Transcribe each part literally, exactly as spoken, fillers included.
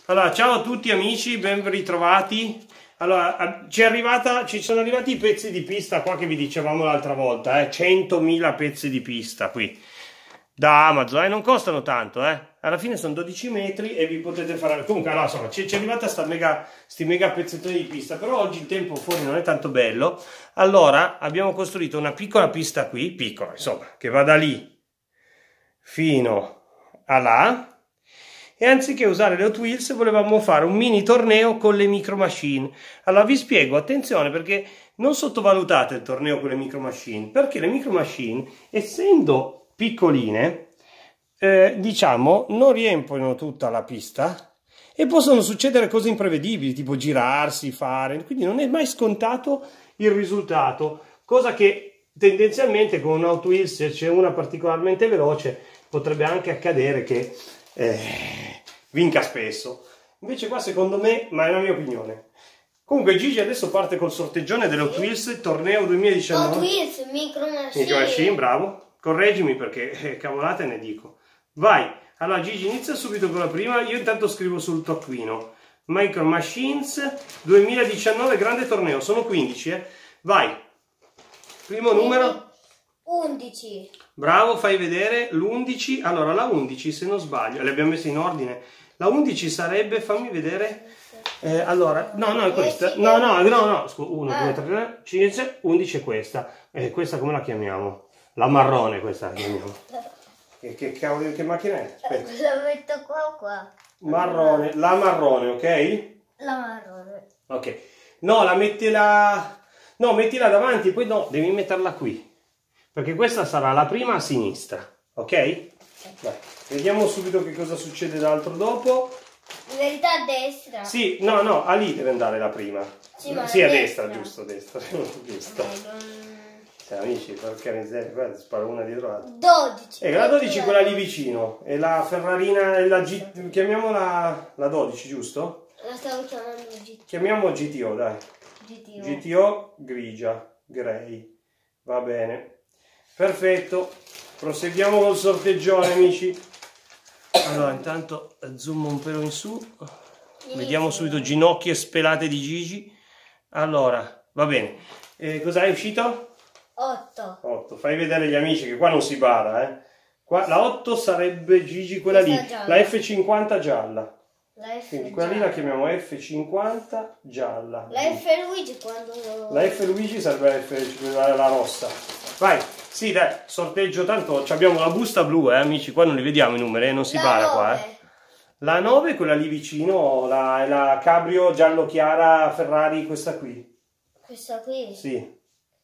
Allora, ciao a tutti amici, ben ritrovati. Allora, ci, è arrivata, ci sono arrivati i pezzi di pista qua che vi dicevamo l'altra volta, eh? centomila pezzi di pista qui da Amazon, eh? Non costano tanto, eh? Alla fine sono dodici metri e vi potete fare... Comunque, allora, insomma, ci, ci è arrivata sta mega, sti mega pezzettoni di pista, però oggi il tempo fuori non è tanto bello. Allora, abbiamo costruito una piccola pista qui, piccola, insomma, che va da lì fino a là. E anziché usare le Hot Wheels volevamo fare un mini torneo con le Micro Machine. Allora vi spiego, attenzione, perché non sottovalutate il torneo con le Micro Machine, perché le Micro Machine, essendo piccoline, eh, diciamo, non riempiono tutta la pista e possono succedere cose imprevedibili, tipo girarsi, fare, quindi non è mai scontato il risultato, cosa che tendenzialmente con un Hot Wheels, se c'è una particolarmente veloce, potrebbe anche accadere che Eh, vinca spesso. Invece qua secondo me, ma è la mia opinione. Comunque Gigi adesso parte col sorteggione dello Hot Wheels torneo duemiladiciannove. Hot Wheels, Micro Machine. Micro Machine, bravo. Correggimi perché eh, cavolate ne dico. Vai. Allora Gigi inizia subito con la prima. Io intanto scrivo sul taccuino Micro Machines duemiladiciannove grande torneo. Sono quindici, eh. Vai. Primo numero undici. Bravo, fai vedere l'undici. Allora, la undici, se non sbaglio, le abbiamo messe in ordine. La undici sarebbe, fammi vedere. Eh, allora, no, no, è questa. No, no, no, no. uno, due, tre, cinque, undici è questa. E eh, questa come la chiamiamo? La marrone, questa la chiamiamo. Che, che cavolo, che macchina è? Aspetta. La metto qua o qua? Marrone, la marrone, ok? La marrone. Ok. No, la metti la... No, mettila davanti, poi no, devi metterla qui. Perché questa sarà la prima a sinistra, ok? Vai. Vediamo subito che cosa succede d'altro dopo. In verità a destra. Sì, no, no, a lì deve andare la prima. Sì, ma sì a destra. destra, giusto, a destra. giusto. Okay, non... Cioè, amici, porca miseria, guarda, sparo una dietro l'altra. dodici. E la dodici è quella lì vicino. E la Ferrarina, la G... chiamiamola la dodici, giusto? La stavo chiamando G T O. Chiamiamo G T O, dai. G T O. G T O grigia, grey. Va bene. Perfetto, proseguiamo col sorteggione amici. Allora intanto zoom un pelo in su, vediamo subito ginocchia spelate di Gigi. Allora, va bene, eh, cos'hai uscito? otto. otto, fai vedere agli amici che qua non si bara, eh. Qua, la otto sarebbe Gigi quella lì, la F cinquanta gialla. La F Quindi quella lì la chiamiamo F cinquanta gialla. La F Luigi quando... La F Luigi sarebbe la, F, la, la rossa. Vai, sì dai, sorteggio, tanto abbiamo la busta blu, eh amici, qua non li vediamo i numeri, eh, non si bara qua, eh. La nove è quella lì vicino, la, la Cabrio giallo chiara Ferrari, questa qui. Questa qui? Sì.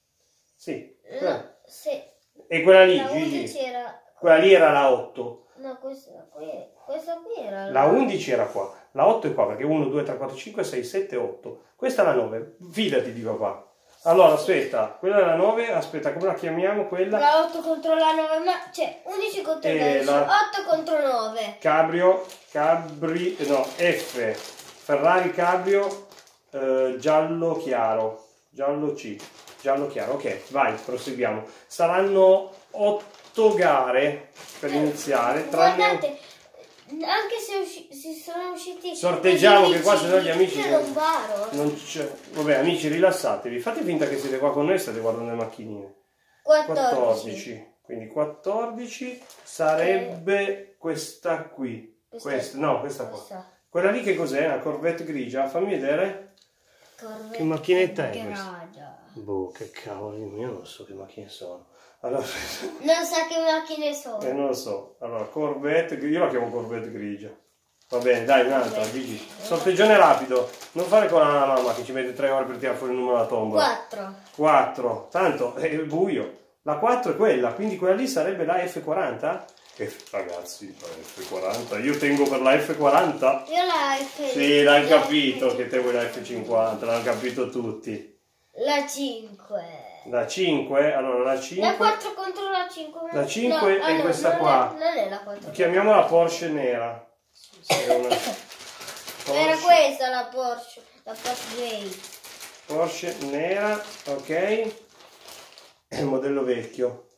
Sì. No, sì. E quella lì, la Gigi, era... quella lì era la otto. No, questa qui, questa qui era la... La undici era qua, la otto è qua, perché uno, due, tre, quattro, cinque, sei, sette, otto. Questa è la nove, fidati dico qua. Allora, aspetta, quella è la nove, aspetta, come la chiamiamo quella? La otto contro la nove, ma cioè undici contro Eh, dodici, la... otto contro nove. Cabrio, Cabri, no, F, Ferrari Cabrio, eh, giallo chiaro, giallo C, giallo chiaro, ok, vai, proseguiamo. Saranno otto gare per iniziare, tranne... Guardate, anche se usci si sono usciti... Sorteggiamo che qua sennò gli amici... Non baro. Non vabbè amici, rilassatevi, fate finta che siete qua con noi e state guardando le macchinine. quattordici. quattordici, quindi quattordici sarebbe questa qui. Questa, questa, no, questa qua. Questa. Quella lì che cos'è? La Corvette grigia? Fammi vedere. Corvette Che macchinetta è grigia. questa? Boh, che cavolo, io non so che macchine sono. Allora, non sa che macchine sono. eh, non lo so. Allora, Corvette, io la chiamo Corvette grigia. Va bene, dai, un'altra, Gigi. Sorteggione rapido. Non fare con la mamma che ci mette tre ore per tirare fuori il numero della tombola. quattro. quattro. Tanto è buio. La quattro è quella, quindi quella lì sarebbe la F quaranta? F, ragazzi, la F quaranta. Io tengo per la F quaranta. Io la F... Sì, l'hanno capito che te vuoi la F cinquanta, l'hanno capito tutti. La cinque. La cinque, allora la cinque. La quattro contro la cinque. La cinque no, è allora, questa non qua. È, non è la quattro. Chiamiamola Porsche nera. Sì, è una... Porsche. Era questa la Porsche, la Porsche Grey. Porsche nera, ok. È il modello vecchio.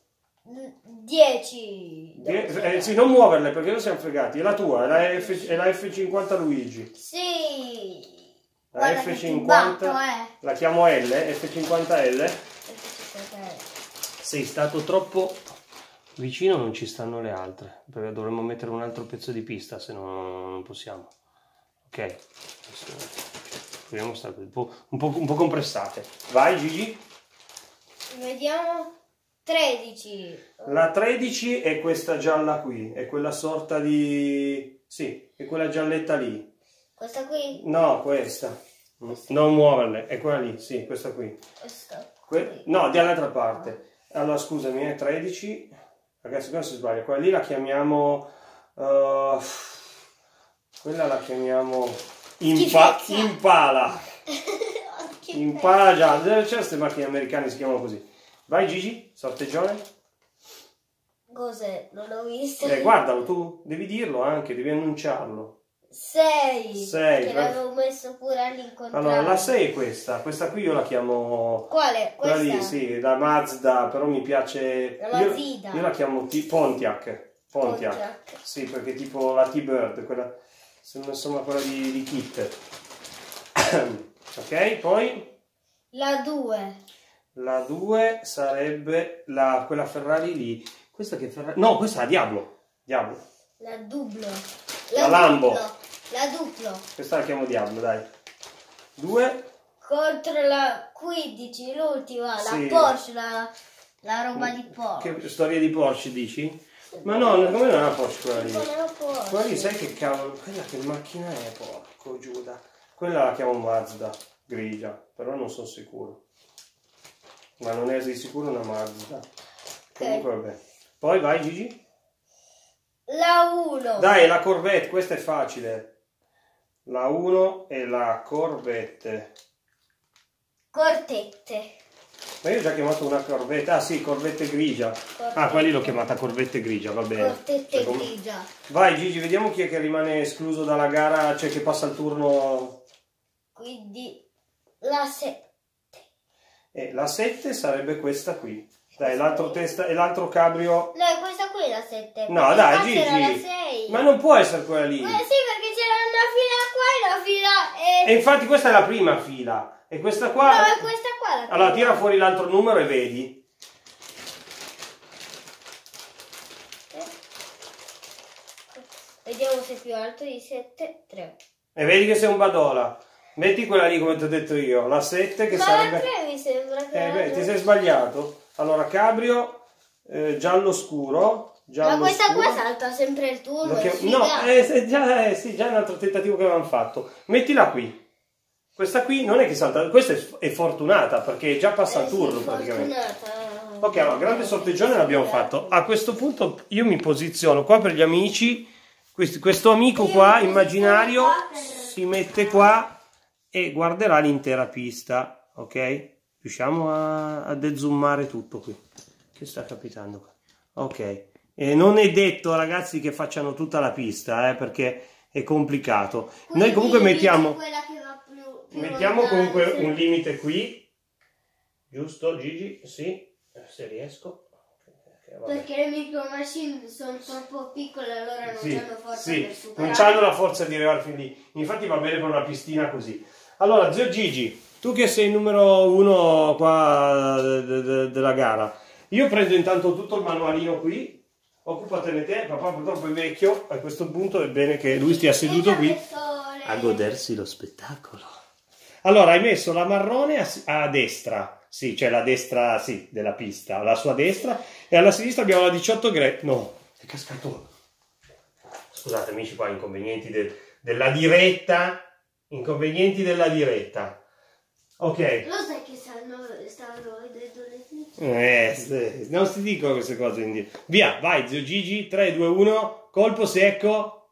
dieci. Die eh, sì, non muoverle perché noi siamo fregati. È la tua, è la, F è la F cinquanta Luigi. Sì. La Guarda F che cinquanta, ti batto, eh. la chiamo L, F cinquanta L. F cinquanta L. Sei stato troppo vicino, non ci stanno le altre, perché dovremmo mettere un altro pezzo di pista, se no non possiamo. Ok, proviamo a stare un po', un po', un po' compressate. Vai Gigi. Vediamo. tredici. La tredici è questa gialla qui, è quella sorta di... sì, è quella gialletta lì. Questa qui? No, questa. Questa. Non muoverle, è quella lì, sì, questa qui. Questa. Que no, dall'altra parte. Allora, scusami, è tredici. Ragazzi, cosa si sbaglia? Quella lì la chiamiamo... Uh, quella la chiamiamo... Impa impala. Impala già. C'è queste macchine americane si chiamano così. Vai Gigi, sorteggione. Cos'è? Non l'ho visto. Eh, guardalo tu, devi dirlo anche, devi annunciarlo. sei. sei. Che l'avevo messo pure all'incontrario. Allora, la sei è questa. Questa qui io la chiamo... Quale? Quella Questa? lì, sì, la Mazda, però mi piace... La io, Mazda. io la chiamo T Pontiac. Pontiac. Pontiac. Sì, perché tipo la T-Bird, quella... insomma quella di, di Kit. Ok, poi... La due. La due sarebbe la, quella Ferrari lì. Questa che Ferrari... No, questa è la Diablo. Diablo. La duplo. La Lambo. Duplo. La duplo. Questa la chiamo Diablo, dai. Due. Contro la quindici, l'ultima, Sì. la Porsche, la, la roba di Porsche. Che storia di Porsche dici? Ma no, come non è una Porsche quella lì? Non è una Porsche. Quella lì sai che cavolo? Quella che macchina è, porco Giuda. Quella la chiamo Mazda, grigia, però non sono sicuro. Ma non è di sicuro una Mazda. Comunque vabbè. Poi vai Gigi. La uno. Dai, la Corvette, questa è facile. La uno è la Corvette. Cortette. Ma io ho già chiamato una Corvette. Ah sì, Corvette grigia. Corvette. Ah, quella lì l'ho chiamata Corvette grigia, va bene. Cortette Cioè, come- grigia. Vai Gigi, vediamo chi è che rimane escluso dalla gara, cioè che passa il turno. Quindi la sette. Eh, la sette sarebbe questa qui. Dai, l'altro testa e l'altro cabrio. No, è questa qui la sette. No, dai, Gigi. Era la Gigi. sei. Ma non può essere quella lì. Eh, sì, perché c'era una fila qua e una fila e... E infatti questa è la prima fila. E questa qua... No, è questa qua la Allora, prima. tira fuori l'altro numero e vedi. Vediamo se è più alto di sette, tre. E vedi che sei un badola. Metti quella lì come ti ho detto io. La sette che Ma sarebbe... la tre mi sembra che... Eh, era beh, ti giusto. sei sbagliato. Allora, cabrio, eh, giallo scuro. Giallo Ma questa scuro. qua salta sempre il turno. Lo è chiam- figa. No, eh, se- già, eh, sì, già è un altro tentativo che avevamo fatto. Mettila qui. Questa qui non è che salta, questa è, è fortunata perché già passa il Eh, sì, turno praticamente. fortunata. Ok, allora, grande sorteggione l'abbiamo fatto. A questo punto io mi posiziono qua per gli amici. Questo, questo amico qua, immaginario, si mette qua e guarderà l'intera pista. Ok? Riusciamo a, a dezoomare tutto qui. Che sta capitando qua? Ok. E non è detto, ragazzi, che facciano tutta la pista, eh, perché è complicato. Noi comunque Quindi mettiamo... quella che va più, più Mettiamo lontana, comunque sì. un limite qui, giusto Gigi? Sì, se riesco. Ok, vabbè. Perché le micro machine sono troppo piccole, allora non Sì, hanno forza sì, per superare. non hanno la forza di arrivare fin lì. Infatti va bene per una pistina così. Allora, zio Gigi, tu che sei il numero uno qua de- de- della gara, io prendo intanto tutto il manualino qui. Occupatene te, papà purtroppo è vecchio, a questo punto è bene che lui stia seduto qui a godersi lo spettacolo. Allora, hai messo la marrone a, a destra, sì, cioè la destra, sì, della pista, alla sua destra, e alla sinistra abbiamo la diciotto gradi. No, è cascato. Scusate amici, qua inconvenienti del- della diretta, inconvenienti della diretta. Ok. Lo sai che stanno, stanno vedendo le Eh, sì, non si dicono queste cose in via, vai zio Gigi, tre, due, uno, colpo secco.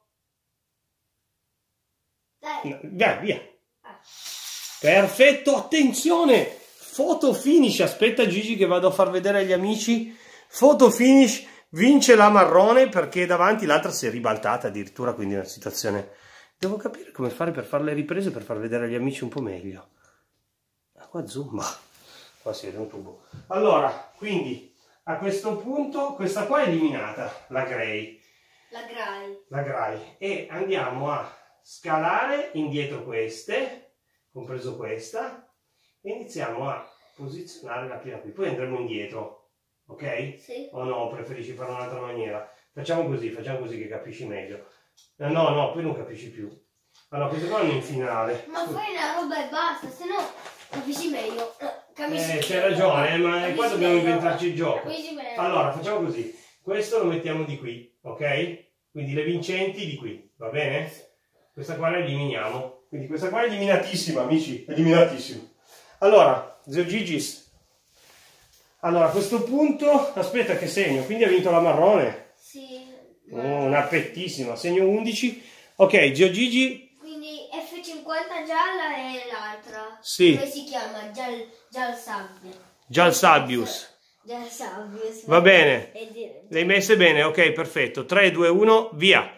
Dai. No, vai, via. Perfetto, attenzione, foto finish, aspetta Gigi che vado a far vedere agli amici, foto finish, vince la marrone perché davanti l'altra si è ribaltata addirittura, quindi è una situazione, devo capire come fare per fare le riprese, per far vedere agli amici un po' meglio. Ah, qua zoom, qua si vede un tubo. Allora, quindi a questo punto questa qua è eliminata, la Grey. La Grai. La Grai. E andiamo a scalare indietro queste, compreso questa, e iniziamo a posizionare la pila qui. Poi andremo indietro, ok? Sì. O no, preferisci fare un'altra maniera? Facciamo così, facciamo così che capisci meglio. No, no, poi non capisci più. Allora, queste qua vanno in finale. Ma fai una roba e basta, se no capisci meglio. Eh, c'hai ragione, ma qua dobbiamo meglio. inventarci il gioco. Allora, facciamo così. Questo lo mettiamo di qui, ok? Quindi le vincenti di qui, va bene? Questa qua la eliminiamo. Quindi questa qua è eliminatissima, amici, eliminatissima. Allora, Zio Gigis. Allora, a questo punto, aspetta che segno, quindi ha vinto la marrone. Sì. Oh, una pettissima, segno undici. Ok, Zio Gigi. Quindi F cinquanta gialla e l'altra. Sì. Come si chiama? Gial, Gial Sabbia. Gial Sabbius. Gial Sabbius. Va bene. Le hai messe bene? Ok, perfetto. tre, due, uno, via.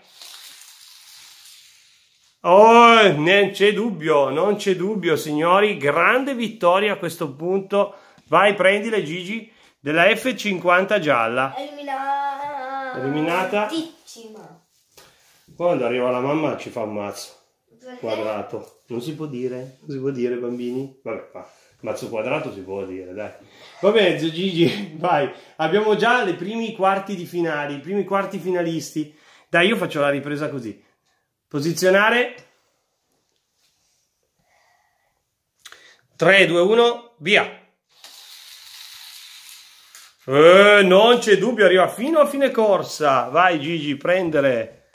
Oh, non c'è dubbio, non c'è dubbio, signori. Grande vittoria a questo punto. Vai, prendile, Gigi, della F cinquanta gialla. Eliminata. Eliminata. Tissima. Quando arriva la mamma ci fa un mazzo. Perché? Quadrato. Non si può dire? Non si può dire, bambini? Vabbè, ma mazzo quadrato si può dire, dai. Va bene, Zio Gigi, vai. Abbiamo già i primi quarti di finali, i primi quarti finalisti. Dai, io faccio la ripresa così. Posizionare. tre, due, uno, via. Eh, non c'è dubbio, arriva fino a fine corsa. Vai Gigi, prendere.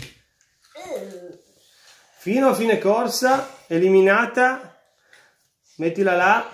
Fino a fine corsa, eliminata. Mettila là.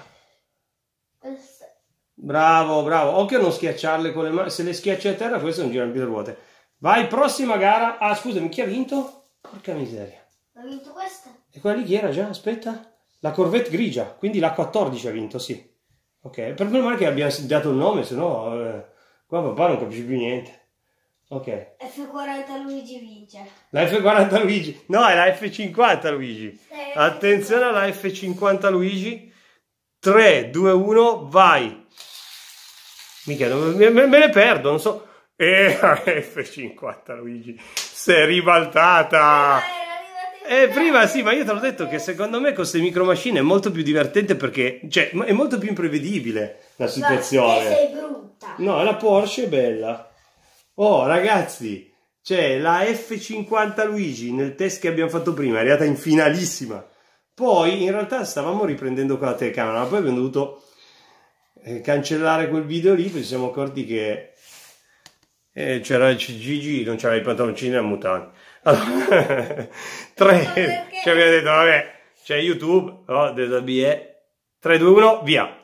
Bravo, bravo. Occhio a non schiacciarle con le mani. Se le schiacci a terra, questo è un giro di ruote. Vai, prossima gara. Ah, scusami, chi ha vinto? Porca miseria. Ha vinto questa? E quella lì chi era già? Aspetta. La Corvette grigia, quindi la quattordici ha vinto, sì. Ok, per male che abbiamo dato il nome, se no eh, qua papà non capisce più niente. Ok. F quaranta Luigi vince. La F quaranta Luigi. No, è la F cinquanta Luigi. Eh, Attenzione alla F cinquanta Luigi. tre, due, uno, vai. Mica, me, me ne perdo, non so. E la F cinquanta Luigi. Si è ribaltata. Eh, prima sì, ma io te l'ho detto che secondo me con queste micro machine è molto più divertente perché, cioè, è molto più imprevedibile la situazione. Ma sei brutta. No, la Porsche è bella. Oh, ragazzi, c'è la F cinquanta Luigi nel test che abbiamo fatto prima, è arrivata in finalissima. Poi, in realtà, stavamo riprendendo con la telecamera, ma poi abbiamo dovuto eh, cancellare quel video lì, perché ci siamo accorti che eh, c'era il Gigi, non c'aveva i pantaloncini e la mutande. Allora, tre, ci abbiamo detto, vabbè, c'è YouTube, no, della B E, tre, due, uno, via.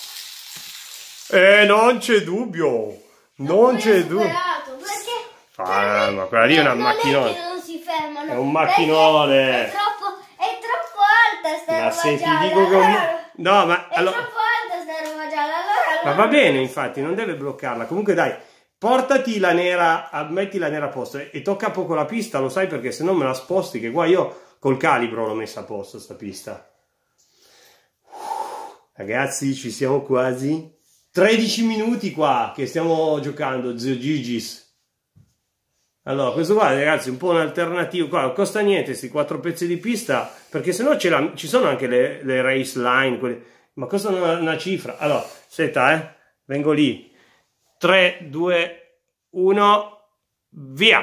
E non c'è dubbio, non c'è dubbio. Perché? Ah, ma quella lì è una macchinone. È che non si fermano. È un macchinone. È troppo, è troppo alta sta Ma roba se ti gialla. dico che un... No, ma È allora... troppo alta sta roba gialla. Allora, Ma va bene, infatti, non deve bloccarla. Comunque dai, portati la nera, metti la nera a posto e tocca poco la pista, lo sai, perché se no me la sposti, che qua io col calibro l'ho messa a posto sta pista. Ragazzi, ci siamo quasi. tredici minuti qua che stiamo giocando, Zio Gigis. Allora, questo qua, ragazzi, è un po' un alternativo. Qua non costa niente questi quattro pezzi di pista, perché sennò la, ci sono anche le, le race line, quelle, ma costano una, una cifra. Allora, aspetta, eh, vengo lì. tre, due, uno, via!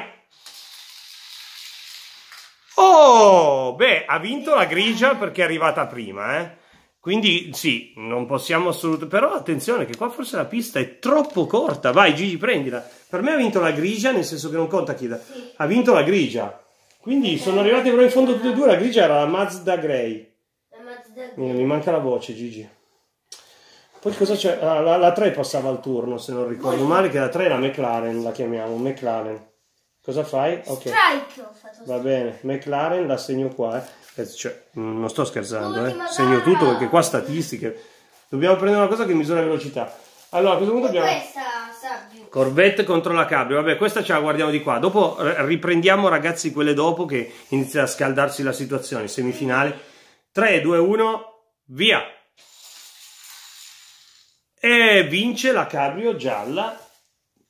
Oh, beh, ha vinto la grigia perché è arrivata prima, eh? Quindi sì, non possiamo assolutamente... Però attenzione che qua forse la pista è troppo corta. Vai Gigi, prendila. Per me ha vinto la grigia, nel senso che non conta chi da... Sì. Ha vinto la grigia. Quindi sono arrivati però in fondo tutte e due. La grigia era la Mazda Grey. La Mazda Mi, mi manca la voce, Gigi. Poi cosa c'è? Ah, la, la tre passava al turno, se non ricordo male, che la tre è la McLaren, la chiamiamo, McLaren. Cosa fai? Ok. Strike ho fatto. Va bene, McLaren la segno qua, eh. Cioè, non sto scherzando, eh. Ultima Segno gara. tutto perché qua statistiche. Dobbiamo prendere una cosa che misura velocità. Allora, a questo punto abbiamo Questa Sabbio. Corvette contro la Cabrio. Vabbè, questa ce la guardiamo di qua. Dopo riprendiamo, ragazzi, quelle dopo che inizia a scaldarsi la situazione. Semifinale. tre, due, uno, via! E vince la Cabrio gialla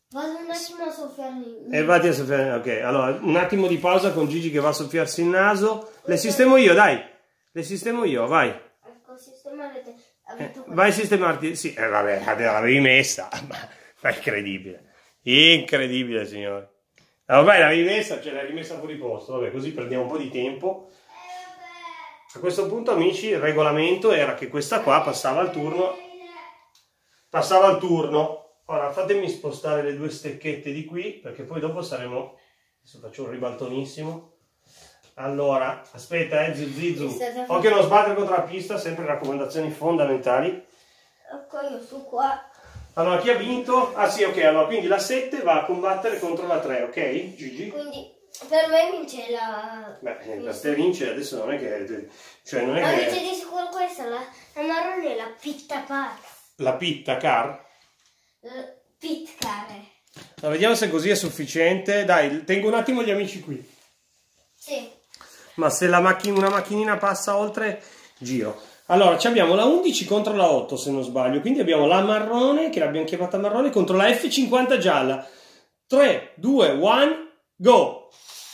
Vado un attimo a soffiarmi. E vatti a soffiare. Ok, allora un attimo di pausa con Gigi che va a soffiarsi il naso. Le sistemo io, dai. Le sistemo io, vai. Ecco, sistemate. Eh, vai a sistemarti. Sì, eh, vabbè, l'avevi messa. Ma è incredibile. Incredibile, signore. Ormai l'avevi messa, ce l'hai rimessa fuori posto. Vabbè, così perdiamo un po' di tempo. A questo punto, amici, il regolamento era che questa qua passava al turno. Passava al turno. Ora fatemi spostare le due stecchette di qui, perché poi dopo saremo... Adesso faccio un ribaltonissimo. Allora, aspetta, eh, ziu ziu. Occhio a non sbattere contro la pista, sempre raccomandazioni fondamentali. Ecco, io su qua. Allora, chi ha vinto? Ah sì, ok, allora, quindi la sette va a combattere contro la tre, ok, Gigi? Quindi, per me vince la... Beh, la te vince, adesso non è che... Cioè, non è Ma che... vince di sicuro questa, la, la marrone è la pitta par. La pitta car? Pit care. Allora, vediamo se così è sufficiente. Dai, tengo un attimo gli amici qui. Sì. Ma se la macchina, una macchinina passa oltre, giro. Allora, ci abbiamo la undici contro la otto, se non sbaglio. Quindi abbiamo la marrone, che l'abbiamo chiamata marrone, contro la F cinquanta gialla. tre, due, uno, go!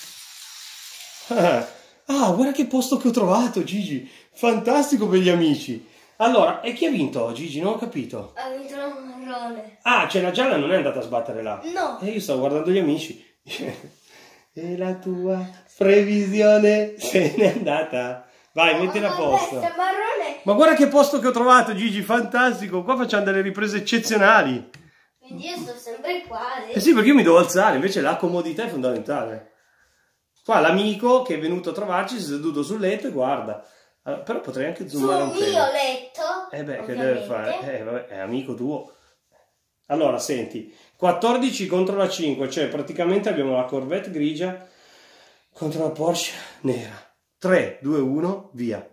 Ah, guarda che posto che ho trovato, Gigi. Fantastico per gli amici. Allora, e chi ha vinto, Gigi? Non ho capito. Ha vinto la marrone. Ah, cioè la gialla non è andata a sbattere là. No. E io stavo guardando gli amici. E la tua previsione se n'è andata. Vai, mettila a posto. Marrone. Ma guarda che posto che ho trovato, Gigi, fantastico. Qua facciamo delle riprese eccezionali. Quindi io sto sempre qua. Adesso. Eh sì, perché io mi devo alzare, invece la comodità è fondamentale. Qua l'amico che è venuto a trovarci si è seduto sul letto e guarda. Allora, però potrei anche zoomare un po'. Sul mio letto. Eh beh, ovviamente. che deve fare? Eh, vabbè, è amico tuo. Allora, senti, quattordici contro la cinque, cioè praticamente abbiamo la Corvette grigia contro la Porsche nera. tre, due, uno, via.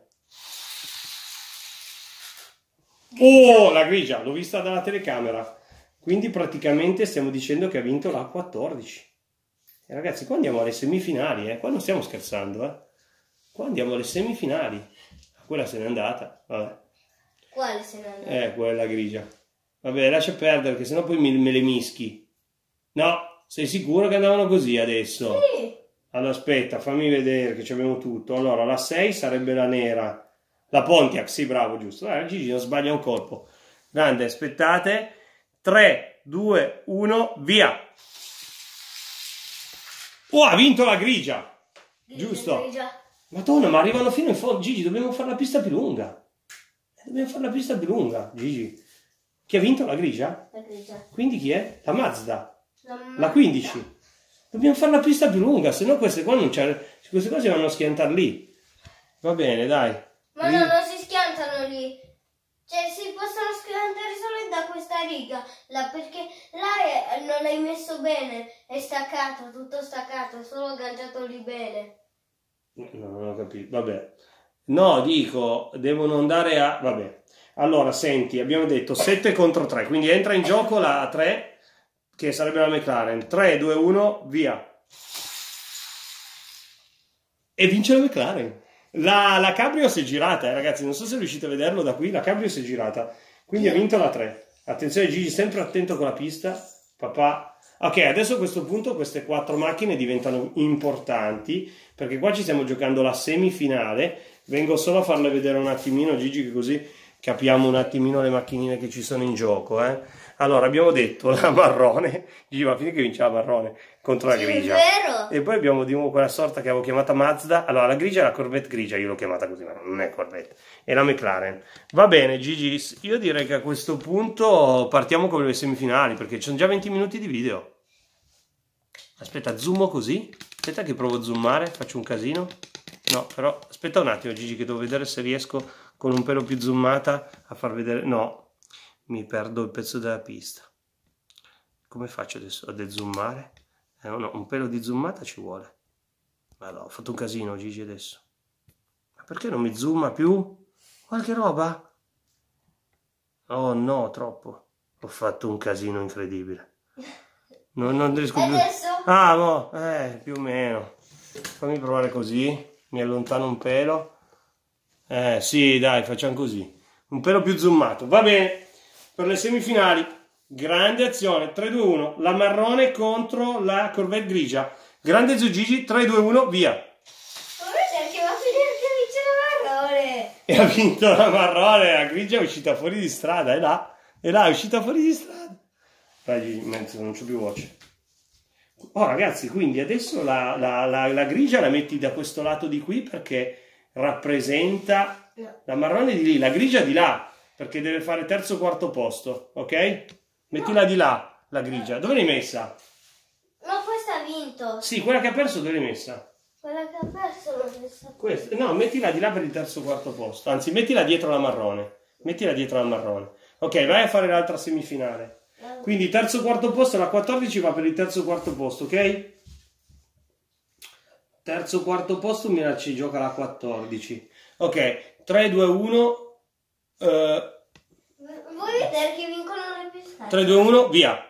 Oh, la grigia, l'ho vista dalla telecamera. Quindi praticamente stiamo dicendo che ha vinto la quattordici. E ragazzi, qua andiamo alle semifinali, eh? Qua non stiamo scherzando, eh? Qua andiamo alle semifinali. Quella se n'è andata, vabbè. Quale se n'è andata? Eh, quella grigia. Vabbè, lascia perdere, che sennò poi me, me le mischi. No, sei sicuro che andavano così adesso? Sì. Allora aspetta, fammi vedere che ci abbiamo tutto. Allora, la sei sarebbe la nera. La Pontiac, sì, bravo, giusto. Eh, Gigi non sbaglia un colpo. Grande, aspettate. tre, due, uno, via. Oh, ha vinto la grigia. Grigia, Giusto? grigia. Madonna, ma arrivano fino in fondo. Gigi, dobbiamo fare la pista più lunga. Dobbiamo fare la pista più lunga, Gigi. Chi ha vinto la grigia? La grigia. Quindi chi è? La Mazda. La, La quindici. Dobbiamo fare la pista più lunga, se no queste qua non c'è. Queste qua si vanno a schiantare lì. Va bene, dai. Ma no, non si schiantano lì. Cioè, si possono schiantare solo da questa riga. Là, perché là è, non l'hai messo bene. È staccato, tutto staccato. È solo agganciato lì bene. No, non ho capito. Vabbè. No, dico, devono andare a... Vabbè. Allora, senti, abbiamo detto sette contro tre, quindi entra in gioco la tre, che sarebbe la McLaren. tre, due, uno, via. E vince la McLaren. La, la Cabrio si è girata, eh, ragazzi, non so se riuscite a vederlo da qui, la Cabrio si è girata. Quindi ha vinto la tre. Attenzione Gigi, sempre attento con la pista. Papà. Ok, adesso a questo punto queste quattro macchine diventano importanti, perché qua ci stiamo giocando la semifinale. Vengo solo a farle vedere un attimino, Gigi, che così capiamo un attimino le macchinine che ci sono in gioco, eh. Allora, abbiamo detto la marrone, Gigi, ma finché che vince la marrone contro la Sì, grigia. è vero. E poi abbiamo di nuovo quella sorta che avevo chiamata Mazda. Allora, la grigia è la Corvette grigia, io l'ho chiamata così, ma non è Corvette. E la McLaren. Va bene, Gigi, io direi che a questo punto partiamo con le semifinali, perché ci sono già venti minuti di video. Aspetta, zoomo così. Aspetta che provo a zoomare, faccio un casino. No, però aspetta un attimo, Gigi, che devo vedere se riesco con un pelo più zoomata a far vedere. No, mi perdo il pezzo della pista. Come faccio adesso a dezoomare? Eh, no, un pelo di zoomata ci vuole. Ma no, ho fatto un casino, Gigi, adesso. Ma perché non mi zooma più? Qualche roba? Oh no, troppo. Ho fatto un casino incredibile. Non, non riesco più. Adesso? Ah, no, eh, più o meno. Fammi provare così. Mi allontano un pelo. Eh, sì, dai, facciamo così. Un pelo più zoomato. Va bene. Per le semifinali Grande azione, tre due uno, la marrone contro la Corvette grigia. Grande Zio Gigi, tre due uno, via. Perché va a finire che vince la marrone. E ha vinto la marrone, la grigia è uscita fuori di strada, è là, è là, è uscita fuori di strada. Vai Gigi, mezzo, non c'ho più voce. Oh ragazzi, quindi adesso la, la, la, la grigia la metti da questo lato di qui perché rappresenta la marrone di lì, la grigia di là, perché deve fare terzo o quarto posto, ok? Mettila di là, la grigia. Dove l'hai messa? No, questa ha vinto. Sì, quella che ha perso dove l'hai messa? Quella che ha perso l'ho messa. Questa. No, mettila di là per il terzo o quarto posto. Anzi, mettila dietro la marrone. Mettila dietro la marrone. Ok, vai a fare l'altra semifinale. Quindi terzo o quarto posto, la quattordici va per il terzo o quarto posto, ok? Terzo o quarto posto mi la ci gioca la quattordici. Ok, tre due uno. Eh, Vuoi vedere che vincono le pistate? tre due uno, via.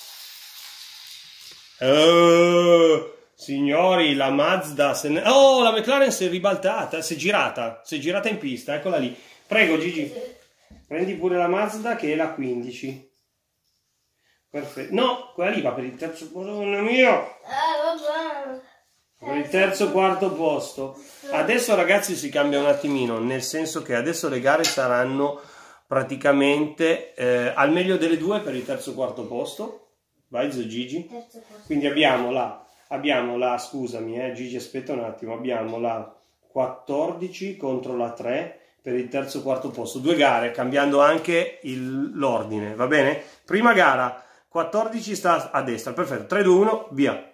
Oh, signori, la Mazda se ne... Oh, la McLaren si è ribaltata, si è girata, si è girata in pista, eccola lì. Prego Gigi, prendi pure la Mazda che è la quindici. Perfetto. No, quella lì va per il terzo posto, mio. Ah, vabbè. Per il terzo quarto posto. Adesso ragazzi si cambia un attimino, nel senso che adesso le gare saranno praticamente eh, al meglio delle due per il terzo quarto posto. Vai Zio Gigi. Quindi abbiamo la, abbiamo la, scusami eh, Gigi aspetta un attimo, abbiamo la quattordici contro la tre per il terzo quarto posto. Due gare, cambiando anche l'ordine, va bene? Prima gara, quattordici sta a destra, perfetto, tre due uno, via.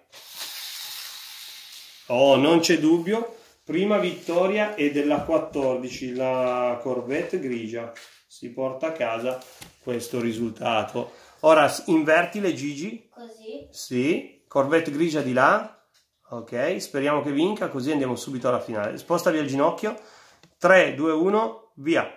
Oh, non c'è dubbio, prima vittoria è della quattordici, la Corvette grigia si porta a casa questo risultato. Ora invertile Gigi. Così? Sì, Corvette grigia di là, ok, speriamo che vinca, così andiamo subito alla finale. Sposta via il ginocchio, tre due uno, via.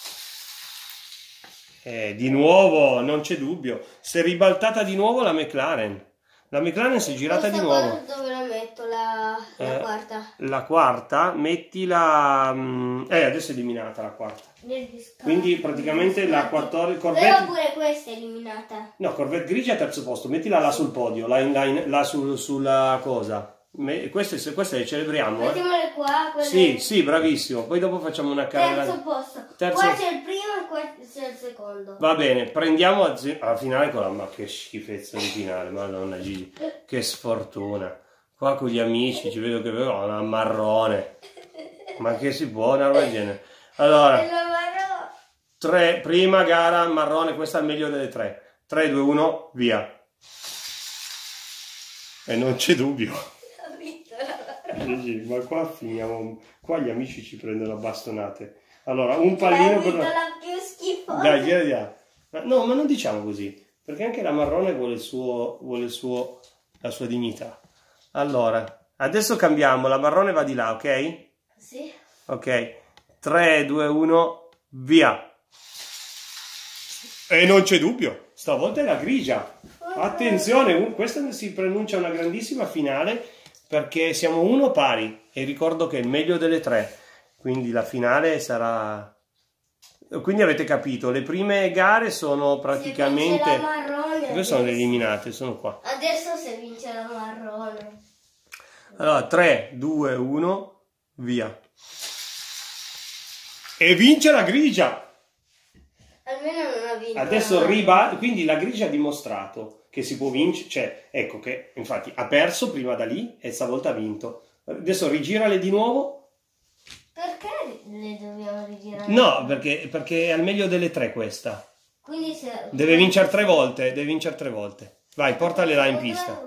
Eh, di nuovo, non c'è dubbio, si è ribaltata di nuovo la McLaren. La McLaren si è girata Questa di nuovo. Dove la metto? La, la Eh, quarta? La quarta, mettila... mm, Eh, adesso è eliminata la quarta. Nel discarico. Quindi praticamente la quattordici... Però Corvette... pure questa è eliminata. No, Corvette grigia terzo posto, mettila là sul podio, là, in, là, in, là sul, sulla cosa. Me, queste, queste le celebriamo, eh? Mettiamole qua. Quelle... Sì, sì, bravissimo. Poi dopo facciamo una carriera... Terzo posto. Terzo... Qua c'è il primo e qua c'è il secondo. Va bene, prendiamo alla finale con la... Ma che schifezza di finale, madonna Gigi. Che sfortuna. Qua con gli amici ci vedo che vedo una marrone. Ma che si può, una roba del genere. Allora, tre, prima gara marrone, questa è il meglio delle tre. tre, due, uno, via. E non c'è dubbio. Gigi, ma qua finiamo, qua gli amici ci prendono a bastonate. Allora, un pallino per la... la più schifosa. Dai, dai, dai. Ma no, ma non diciamo così, perché anche la marrone vuole il suo, vuole il suo, la sua dignità. Allora, adesso cambiamo, la marrone va di là, ok? Sì. Ok, tre, due, uno, via. E non c'è dubbio, stavolta è la grigia. Attenzione, un, questa si pronuncia una grandissima finale perché siamo uno pari e ricordo che è il meglio delle tre, quindi la finale sarà... Quindi avete capito, le prime gare sono praticamente... Se vince la marrone, dove sono le eliminate? Sono qua. Adesso se vince la marrone. Allora, tre, due, uno, via. E vince la grigia! Almeno non ha vinto. Adesso riba... Quindi la grigia ha dimostrato che si può vincere, cioè, ecco che infatti ha perso prima da lì e stavolta ha vinto. Adesso rigirale di nuovo. Perché le dobbiamo rigirare? No, perché, perché è al meglio delle tre questa. Quindi se... Deve vincere tre volte, deve vincere tre volte. Vai, portale là in pista.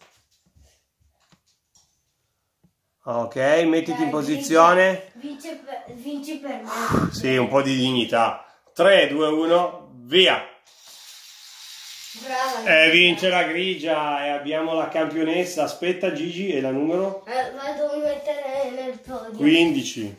Ok, mettiti Dai, in posizione. Vince per, vinci per me. Sì, un po' di dignità. tre, due, uno, via. Brava. E vince la grigia e abbiamo la campionessa. Aspetta Gigi, e la numero? Eh, vado a mettere nel podio. quindici.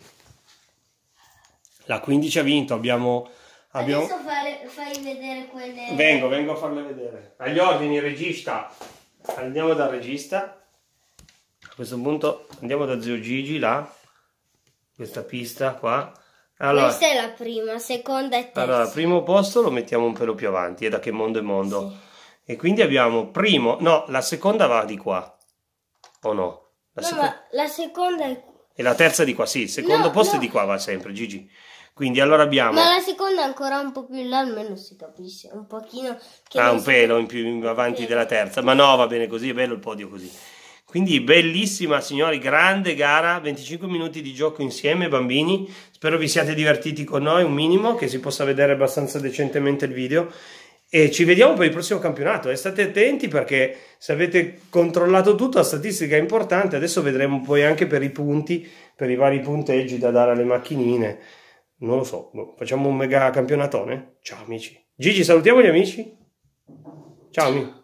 La quindici ha vinto, abbiamo... abbiamo... Adesso fare, fai vedere quelle... Vengo, vengo a farle vedere. Agli ordini, regista. Andiamo dal regista. A questo punto andiamo da Zio Gigi, là. Questa pista qua. Allora, questa è la prima, seconda e terza. Allora, primo posto lo mettiamo un pelo più avanti, è da che mondo è mondo. Sì. E quindi abbiamo primo, no, la seconda va di qua, o no? La no, seconda... ma la seconda è... E la terza di qua, sì, il secondo no, posto no. è di qua, va sempre, Gigi. Quindi allora abbiamo... Ma la seconda è ancora un po' più in là, almeno si capisce, un pochino... Che ah, un si... pelo in più in avanti della terza, ma no, va bene così, è bello il podio così. Quindi bellissima, signori, grande gara, venticinque minuti di gioco insieme, bambini. Spero vi siate divertiti con noi un minimo, che si possa vedere abbastanza decentemente il video. E ci vediamo per il prossimo campionato. E state attenti perché se avete controllato tutto, la statistica è importante. Adesso vedremo poi anche per i punti, per i vari punteggi da dare alle macchinine. Non lo so, facciamo un mega campionatone? Ciao amici. Gigi, salutiamo gli amici. Ciao amici.